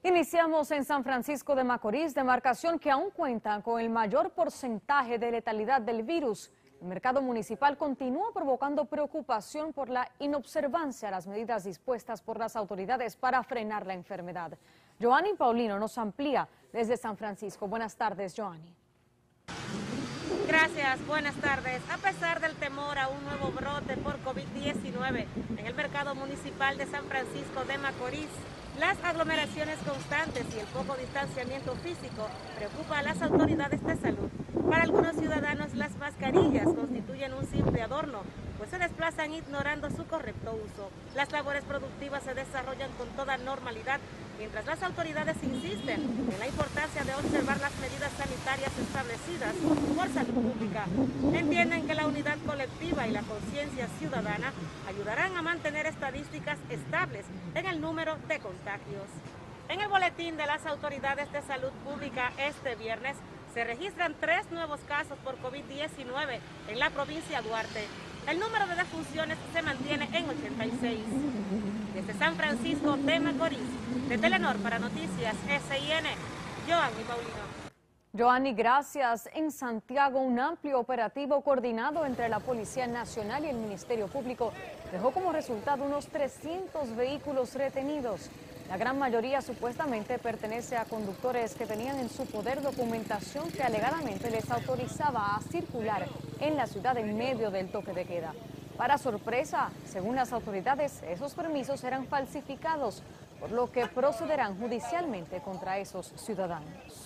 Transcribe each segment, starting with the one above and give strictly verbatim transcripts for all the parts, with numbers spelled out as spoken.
Iniciamos en San Francisco de Macorís, demarcación que aún cuenta con el mayor porcentaje de letalidad del virus. El mercado municipal continúa provocando preocupación por la inobservancia a las medidas dispuestas por las autoridades para frenar la enfermedad. Joanny Paulino nos amplía desde San Francisco. Buenas tardes, Joanny. Gracias, buenas tardes. A pesar del temor a un nuevo brote por COVID diecinueve en el mercado municipal de San Francisco de Macorís, las aglomeraciones constantes y el poco distanciamiento físico preocupa a las autoridades de salud. Para algunos ciudadanos las mascarillas constituyen un simple adorno, pues se desplazan ignorando su correcto uso. Las labores productivas se desarrollan con toda normalidad, mientras las autoridades insisten en la importancia de observar las medidas sanitarias establecidas por salud pública. Entienden que la unidad colectiva y la conciencia ciudadana ayudarán a mantener estadísticas estables en el número de contagios. En el boletín de las autoridades de salud pública este viernes se registran tres nuevos casos por COVID diecinueve en la provincia de Duarte. El número de defunciones se mantiene en ochenta y seis. Desde San Francisco de Macorís, de Telenor para Noticias S I N, Joanny Paulino. Joanny, gracias. En Santiago, un amplio operativo coordinado entre la Policía Nacional y el Ministerio Público dejó como resultado unos trescientos vehículos retenidos. La gran mayoría supuestamente pertenece a conductores que tenían en su poder documentación que alegadamente les autorizaba a circular en la ciudad en medio del toque de queda. Para sorpresa, según las autoridades, esos permisos eran falsificados, por lo que procederán judicialmente contra esos ciudadanos.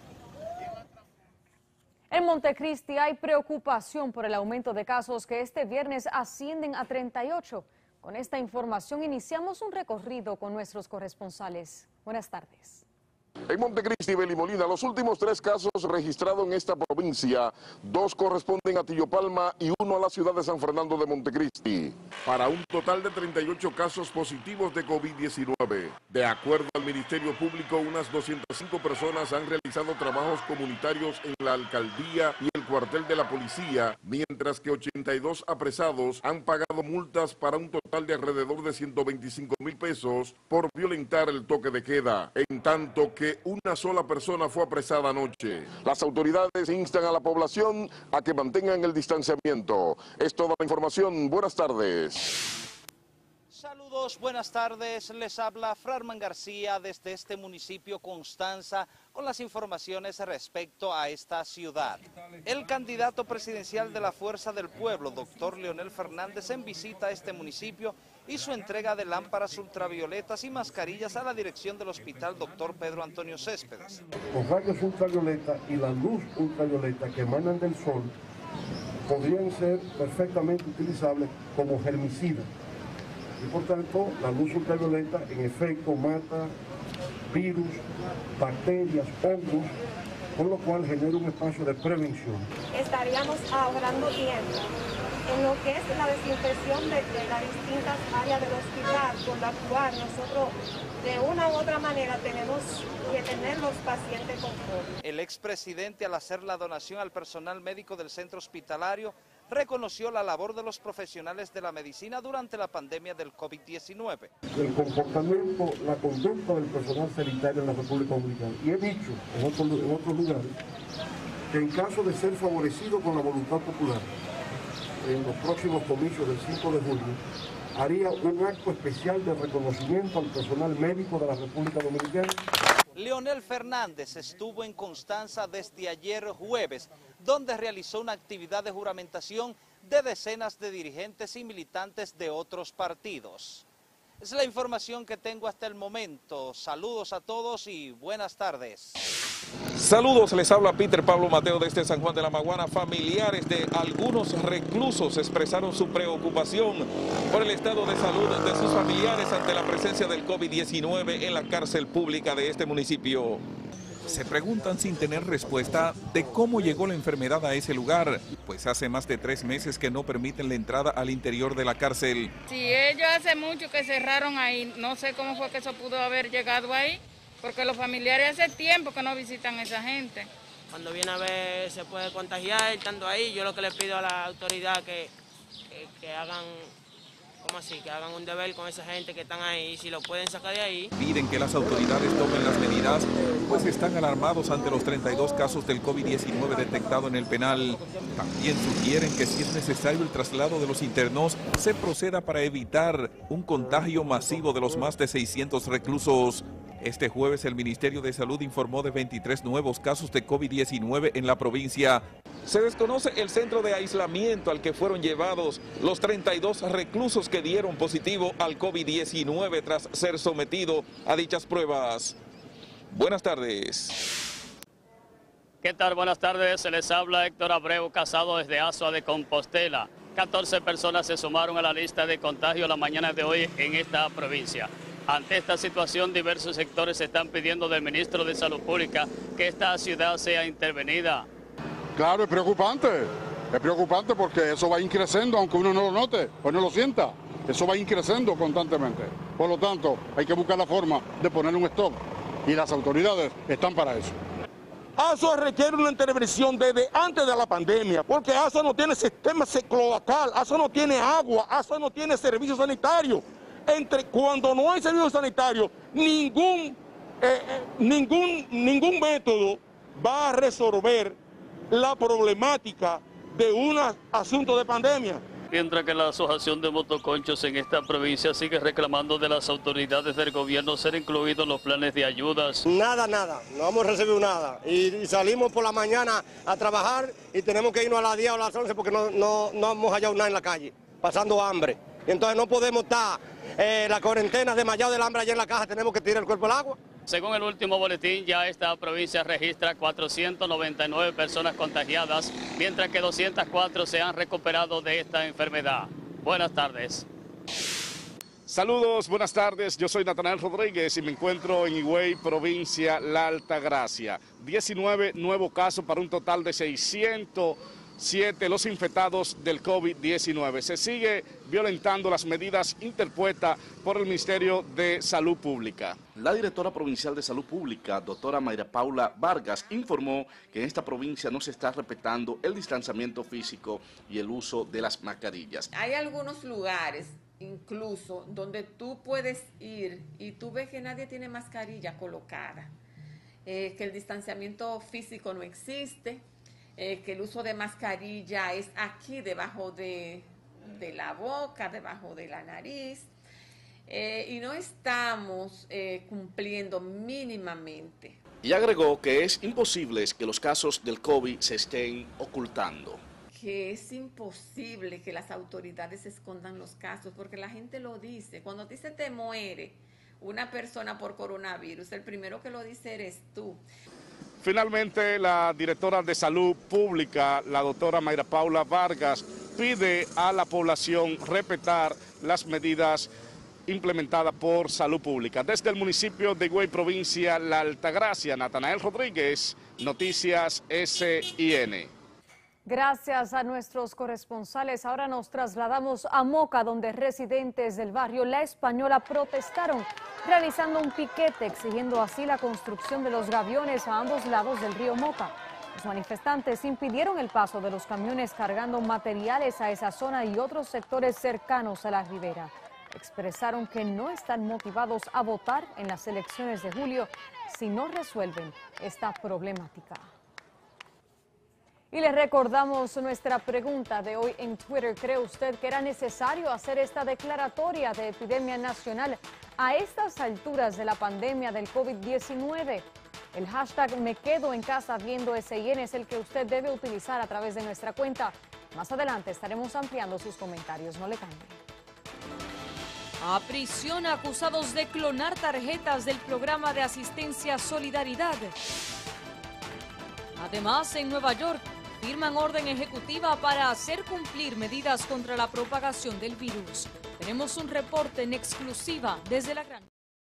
En Montecristi hay preocupación por el aumento de casos que este viernes ascienden a treinta y ocho. Con esta información iniciamos un recorrido con nuestros corresponsales. Buenas tardes. En Montecristi, Beli Molina, los últimos tres casos registrados en esta provincia, dos corresponden a Tillopalma y uno a la ciudad de San Fernando de Montecristi, para un total de treinta y ocho casos positivos de COVID diecinueve. De acuerdo al Ministerio Público, unas doscientas cinco personas han realizado trabajos comunitarios en la alcaldía y el cuartel de la policía, mientras que ochenta y dos apresados han pagado multas para un total de alrededor de ciento veinticinco mil pesos por violentar el toque de queda, en tanto que una sola persona fue apresada anoche. Las autoridades instan a la población a que mantengan el distanciamiento. Es toda la información. Buenas tardes. Saludos, buenas tardes. Les habla Frarman García desde este municipio Constanza con las informaciones respecto a esta ciudad. El candidato presidencial de la Fuerza del Pueblo, doctor Leonel Fernández, en visita a este municipio hizo entrega de lámparas ultravioletas y mascarillas a la dirección del Hospital doctor Pedro Antonio Céspedes. Los rayos ultravioleta y la luz ultravioleta que emanan del sol podrían ser perfectamente utilizables como germicidas. Y por tanto, la luz ultravioleta en efecto mata virus, bacterias, hongos, con lo cual genera un espacio de prevención. Estaríamos ahorrando tiempo en lo que es la desinfección de, de las distintas áreas del hospital, por la cual nosotros de una u otra manera tenemos que tener los pacientes conformes. El expresidente, al hacer la donación al personal médico del centro hospitalario, reconoció la labor de los profesionales de la medicina durante la pandemia del COVID diecinueve. El comportamiento, la conducta del personal sanitario en la República Dominicana. Y he dicho en otros, en otros lugares que en caso de ser favorecido con la voluntad popular, en los próximos comicios del cinco de julio, haría un acto especial de reconocimiento al personal médico de la República Dominicana. Leonel Fernández estuvo en Constanza desde ayer jueves, donde realizó una actividad de juramentación de decenas de dirigentes y militantes de otros partidos. Es la información que tengo hasta el momento. Saludos a todos y buenas tardes. Saludos, les habla Peter Pablo Mateo desde San Juan de la Maguana. Familiares de algunos reclusos expresaron su preocupación por el estado de salud de sus familiares ante la presencia del COVID diecinueve en la cárcel pública de este municipio. Se preguntan sin tener respuesta de cómo llegó la enfermedad a ese lugar, pues hace más de tres meses que no permiten la entrada al interior de la cárcel. Sí, ellos hace mucho que cerraron ahí, no sé cómo fue que eso pudo haber llegado ahí, porque los familiares hace tiempo que no visitan a esa gente. Cuando viene a ver se puede contagiar estando ahí, yo lo que le pido a la autoridad que, que, que hagan ¿Cómo así? Que hagan un deber con esa gente que están ahí, y si lo pueden sacar de ahí. Piden que las autoridades tomen las medidas, pues están alarmados ante los treinta y dos casos del COVID diecinueve detectado en el penal. También sugieren que si es necesario el traslado de los internos, se proceda para evitar un contagio masivo de los más de seiscientos reclusos. Este jueves el Ministerio de Salud informó de veintitrés nuevos casos de COVID diecinueve en la provincia. Se desconoce el centro de aislamiento al que fueron llevados los treinta y dos reclusos que dieron positivo al COVID diecinueve tras ser sometido a dichas pruebas. Buenas tardes. ¿Qué tal? Buenas tardes. Se les habla Héctor Abreu Casado desde Azua de Compostela. catorce personas se sumaron a la lista de contagio la mañana de hoy en esta provincia. Ante esta situación, diversos sectores están pidiendo del ministro de Salud Pública que esta ciudad sea intervenida. Claro, es preocupante, es preocupante porque eso va increciendo, aunque uno no lo note o no lo sienta, eso va increciendo constantemente. Por lo tanto, hay que buscar la forma de poner un stop y las autoridades están para eso. Azua requiere una intervención desde antes de la pandemia, porque Azua no tiene sistema cloacal, Azua no tiene agua, Azua no tiene servicio sanitario. Entre, cuando no hay servicio sanitario, ningún, eh, ningún, ningún método va a resolver la problemática de un asunto de pandemia. Mientras que la Asociación de Motoconchos en esta provincia sigue reclamando de las autoridades del gobierno ser incluidos en los planes de ayudas. Nada, nada, no hemos recibido nada. Y, y salimos por la mañana a trabajar y tenemos que irnos a las diez o a las once porque no, no, no hemos hallado nada en la calle, pasando hambre. Y entonces no podemos estar eh, la cuarentena desmayado del hambre allá en la caja, tenemos que tirar el cuerpo al agua. Según el último boletín, ya esta provincia registra cuatrocientas noventa y nueve personas contagiadas, mientras que doscientas cuatro se han recuperado de esta enfermedad. Buenas tardes. Saludos, buenas tardes. Yo soy Natanael Rodríguez y me encuentro en Higüey, provincia La Altagracia. diecinueve nuevos casos para un total de seiscientos siete los infectados del COVID diecinueve. Se sigue violentando las medidas interpuestas por el Ministerio de Salud Pública. La directora provincial de Salud Pública, doctora Mayra Paula Vargas, informó que en esta provincia no se está respetando el distanciamiento físico y el uso de las mascarillas. Hay algunos lugares incluso donde tú puedes ir y tú ves que nadie tiene mascarilla colocada, eh, que el distanciamiento físico no existe. Eh, que el uso de mascarilla es aquí debajo de, de la boca, debajo de la nariz, eh, y no estamos eh, cumpliendo mínimamente. Y agregó que es imposible que los casos del COVID se estén ocultando. Que es imposible que las autoridades escondan los casos, porque la gente lo dice. Cuando dice te muere una persona por coronavirus, el primero que lo dice eres tú. Finalmente, la directora de Salud Pública, la doctora Mayra Paula Vargas, pide a la población respetar las medidas implementadas por Salud Pública. Desde el municipio de Higüey, provincia La Altagracia, Natanael Rodríguez, Noticias S I N. Gracias a nuestros corresponsales. Ahora nos trasladamos a Moca, donde residentes del barrio La Española protestaron, realizando un piquete exigiendo así la construcción de los gaviones a ambos lados del río Moca. Los manifestantes impidieron el paso de los camiones cargando materiales a esa zona y otros sectores cercanos a la ribera. Expresaron que no están motivados a votar en las elecciones de julio si no resuelven esta problemática. Y les recordamos nuestra pregunta de hoy en Twitter. ¿Cree usted que era necesario hacer esta declaratoria de epidemia nacional a estas alturas de la pandemia del COVID diecinueve? El hashtag Me Quedo en Casa Viendo S I N es el que usted debe utilizar a través de nuestra cuenta. Más adelante estaremos ampliando sus comentarios. No le cambie. A prisión acusados de clonar tarjetas del programa de asistencia Solidaridad. Además, en Nueva York, firman orden ejecutiva para hacer cumplir medidas contra la propagación del virus. Tenemos un reporte en exclusiva desde la Gran